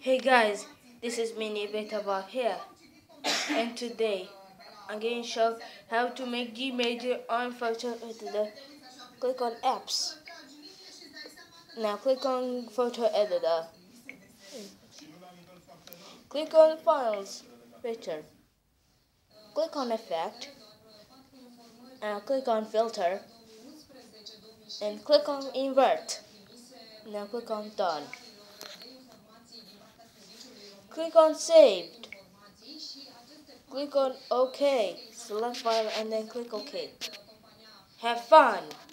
Hey guys, this is Mini Beta Bob here, and today I'm going to show how to make Gmail on photo editor. Click on apps. Now click on photo editor. Click on files, picture. Click on effect. Now click on filter. And click on invert. Now click on done. Click on saved. Click on OK. Select file and then click OK. Have fun!